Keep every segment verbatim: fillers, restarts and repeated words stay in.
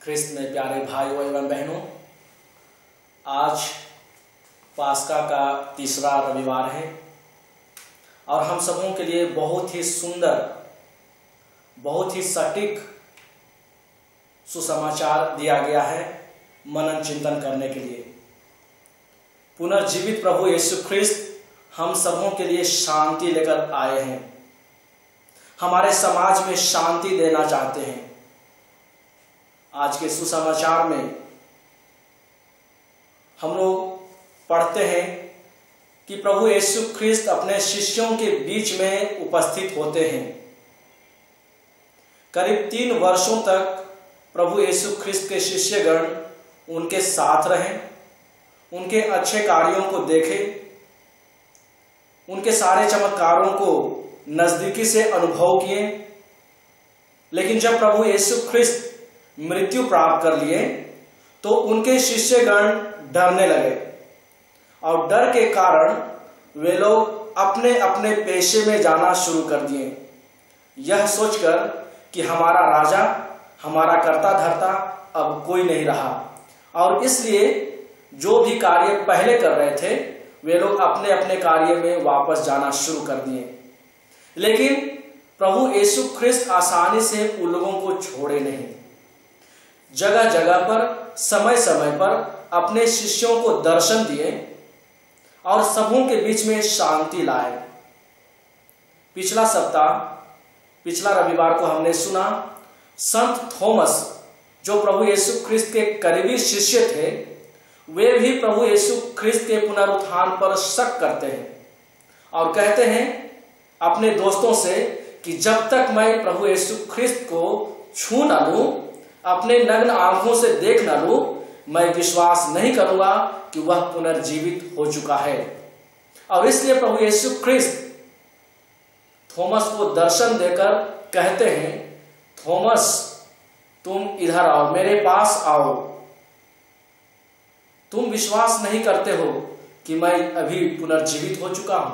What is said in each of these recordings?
ख्रिस्त में प्यारे भाइयों एवं बहनों, आज पास्का का तीसरा रविवार है और हम सबों के लिए बहुत ही सुंदर, बहुत ही सटीक सुसमाचार दिया गया है मनन चिंतन करने के लिए। पुनर्जीवित प्रभु यीशु ख्रिस्त हम सबों के लिए शांति लेकर आए हैं, हमारे समाज में शांति देना चाहते हैं। आज के सुसमाचार में हम लोग पढ़ते हैं कि प्रभु यीशु ख्रिस्त अपने शिष्यों के बीच में उपस्थित होते हैं। करीब तीन वर्षों तक प्रभु यीशु ख्रिस्त के शिष्यगण उनके साथ रहे, उनके अच्छे कार्यों को देखे, उनके सारे चमत्कारों को नजदीकी से अनुभव किए। लेकिन जब प्रभु यीशु ख्रिस्त मृत्यु प्राप्त कर लिए तो उनके शिष्यगण डरने लगे और डर के कारण वे लोग अपने अपने पेशे में जाना शुरू कर दिए, यह सोचकर कि हमारा राजा, हमारा कर्ता धर्ता अब कोई नहीं रहा। और इसलिए जो भी कार्य पहले कर रहे थे वे लोग अपने अपने कार्य में वापस जाना शुरू कर दिए। लेकिन प्रभु यीशु ख्रिस्त आसानी से उन लोगों को छोड़े नहीं, जगह जगह पर समय समय पर अपने शिष्यों को दर्शन दिए और सबों के बीच में शांति लाए। पिछला सप्ताह, पिछला रविवार को हमने सुना संत थॉमस, जो प्रभु यीशु ख्रिस्त के करीबी शिष्य थे, वे भी प्रभु यीशु ख्रिस्त के पुनरुत्थान पर शक करते हैं और कहते हैं अपने दोस्तों से कि जब तक मैं प्रभु यीशु ख्रिस्त को छू ना लूं, अपने नग्न आंखों से देख ना लूं, मैं विश्वास नहीं करूंगा कि वह पुनर्जीवित हो चुका है। और इसलिए प्रभु यीशु ख्रिस्त थॉमस को दर्शन देकर कहते हैं, थॉमस तुम इधर आओ, मेरे पास आओ। तुम विश्वास नहीं करते हो कि मैं अभी पुनर्जीवित हो चुका हूं।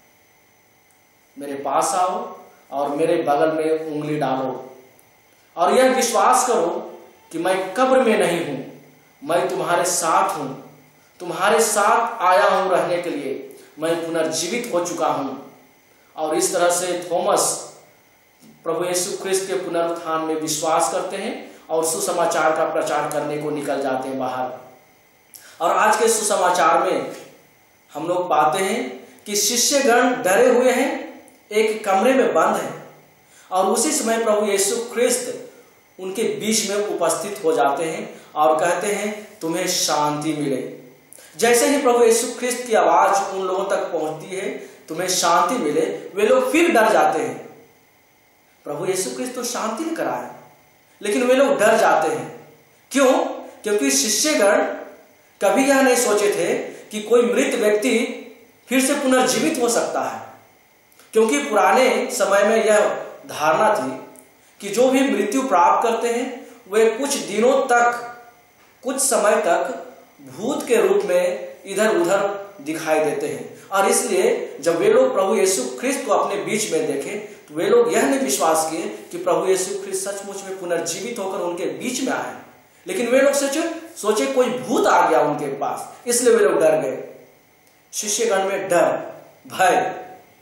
मेरे पास आओ और मेरे बगल में उंगली डालो और यह विश्वास करो कि मैं कब्र में नहीं हूं, मैं तुम्हारे साथ हूं, तुम्हारे साथ आया हूं रहने के लिए, मैं पुनर्जीवित हो चुका हूं। और इस तरह से थॉमस प्रभु यीशु ख्रिस्त के पुनरुत्थान में विश्वास करते हैं और सुसमाचार का प्रचार करने को निकल जाते हैं बाहर। और आज के सुसमाचार में हम लोग पाते हैं कि शिष्यगण डरे हुए हैं, एक कमरे में बंद हैं और उसी समय प्रभु यीशु ख्रिस्त उनके बीच में उपस्थित हो जाते हैं और कहते हैं तुम्हें शांति मिले। जैसे ही प्रभु यीशु ख्रिस्त की आवाज उन लोगों तक पहुंचती है, तुम्हें शांति मिले, वे लोग फिर डर जाते हैं। प्रभु यीशु ख्रिस्त तो शांति लेकर आए, लेकिन वे लोग डर जाते हैं। क्यों? क्योंकि शिष्यगण कभी यह नहीं सोचे थे कि कोई मृत व्यक्ति फिर से पुनर्जीवित हो सकता है। क्योंकि पुराने समय में यह धारणा थी कि जो भी मृत्यु प्राप्त करते हैं वे कुछ दिनों तक, कुछ समय तक भूत के रूप में इधर उधर दिखाई देते हैं। और इसलिए जब वे लोग प्रभु यीशु ख्रिस्त को अपने बीच में देखे तो वे लोग यह नहीं विश्वास किए कि प्रभु यीशु ख्रिस्त सचमुच में पुनर्जीवित होकर उनके बीच में आए। लेकिन वे लोग सोचे सोचे कोई भूत आ गया उनके पास, इसलिए वे लोग डर गए। शिष्यगण में डर, भय,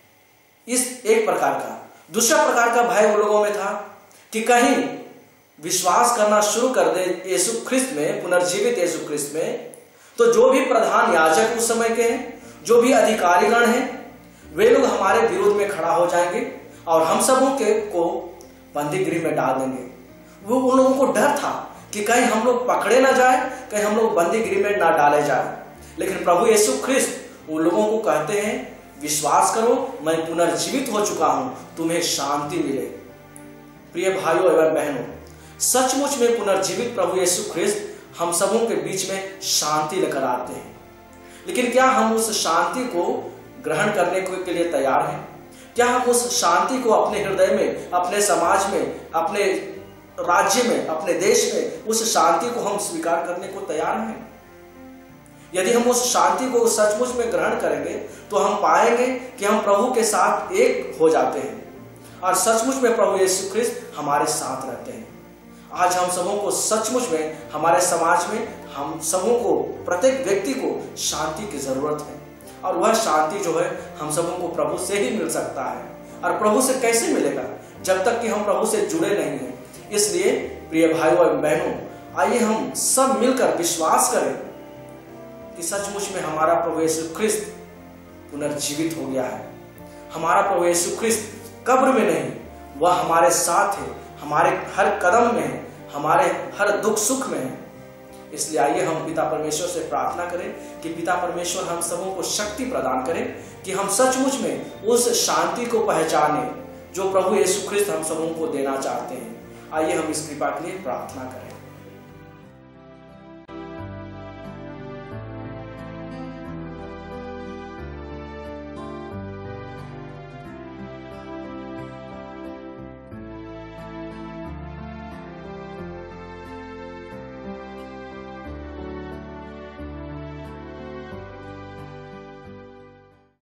इस एक प्रकार का। दूसरा प्रकार का भय उन लोगों में था कि कहीं विश्वास करना शुरू कर दे यीशु ख्रिस्त में, पुनर्जीवित यीशु ख्रिस्त में, तो जो भी प्रधान याजक उस समय के हैं, जो भी अधिकारीगण हैं, वे लोग हमारे विरोध में खड़ा हो जाएंगे और हम सबों के को बंदी गृह में डाल देंगे। वो उन लोगों को डर था कि कहीं हम लोग पकड़े ना जाए, कहीं हम लोग बंदी गृह में ना डाले जाए। लेकिन प्रभु यीशु ख्रिस्त उन लोगों को कहते हैं विश्वास करो, मैं पुनर्जीवित हो चुका हूं, तुम्हें शांति मिले। प्रिय भाइयों एवं बहनों, सचमुच में पुनर्जीवित प्रभु यीशु ख्रिस्त हम सबों के बीच में शांति लेकर आते हैं। लेकिन क्या हम उस शांति को ग्रहण करने के लिए तैयार हैं? क्या हम उस शांति को अपने हृदय में, अपने समाज में, अपने राज्य में, अपने देश में उस शांति को हम स्वीकार करने को तैयार हैं? यदि हम उस शांति को सचमुच में ग्रहण करेंगे तो हम पाएंगे कि हम प्रभु के साथ एक हो जाते हैं और सचमुच में प्रभु यीशु ख्रिस्त हमारे साथ रहते हैं। आज हम सबों को सचमुच में, हमारे समाज में हम सबों को, प्रत्येक व्यक्ति को शांति की जरूरत है। और वह शांति जो है हम सबों को प्रभु से ही मिल सकता है। और प्रभु से कैसे मिलेगा? जब तक कि हम प्रभु से जुड़े नहीं हैं। इसलिए प्रिय भाइयों एवं बहनों, आइए हम सब मिलकर विश्वास करें कि सचमुच में हमारा प्रभु यीशु ख्रिस्त पुनर्जीवित हो गया है। हमारा प्रभु यीशु ख्रिस्त कब्र में नहीं, वह हमारे साथ है, हमारे हर कदम में है, हमारे हर दुख सुख में है। इसलिए आइए हम पिता परमेश्वर से प्रार्थना करें कि पिता परमेश्वर हम सबों को शक्ति प्रदान करें कि हम सचमुच में उस शांति को पहचाने जो प्रभु यीशु ख्रिस्त हम सबों को देना चाहते हैं। आइए हम इस कृपा के लिए प्रार्थना करें।